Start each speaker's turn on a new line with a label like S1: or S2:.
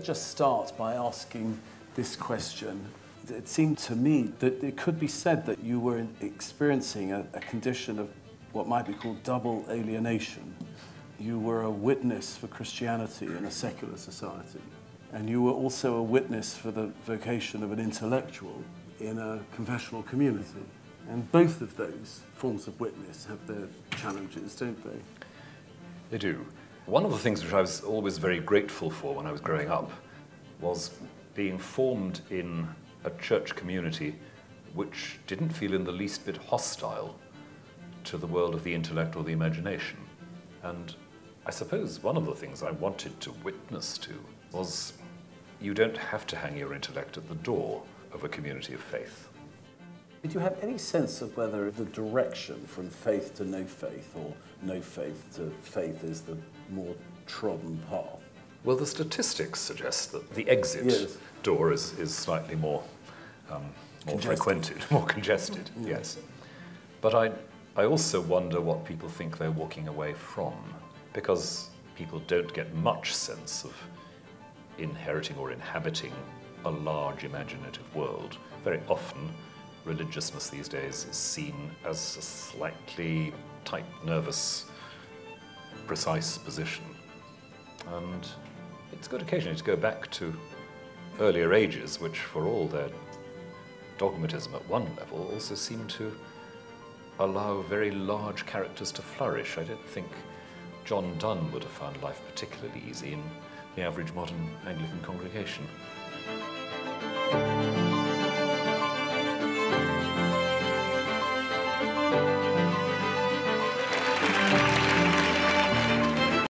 S1: just start by asking this question. It seemed to me that it could be said that you were experiencing a condition of what might be called double alienation. You were a witness for Christianity in a secular society, and you were also a witness for the vocation of an intellectual in a confessional community. And both of those forms of witness have their challenges, don't they?
S2: They do. One of the things which I was always very grateful for when I was growing up was being formed in a church community which didn't feel in the least bit hostile to the world of the intellect or the imagination. And I suppose one of the things I wanted to witness to was you don't have to hang your intellect at the door of a community of faith.
S1: Did you have any sense of whether the direction from faith to no faith or no faith to faith is the more trodden path?
S2: Well, the statistics suggest that the exit door is slightly more frequented, more congested, yes. But I also wonder what people think they're walking away from, because people don't get much sense of inheriting or inhabiting a large imaginative world. Very often, religiousness these days is seen as a slightly tight, nervous, precise position. And it's good occasionally to go back to earlier ages, which for all their dogmatism at one level also seem to allow very large characters to flourish. I don't think John Donne would have found life particularly easy in the average modern Anglican congregation.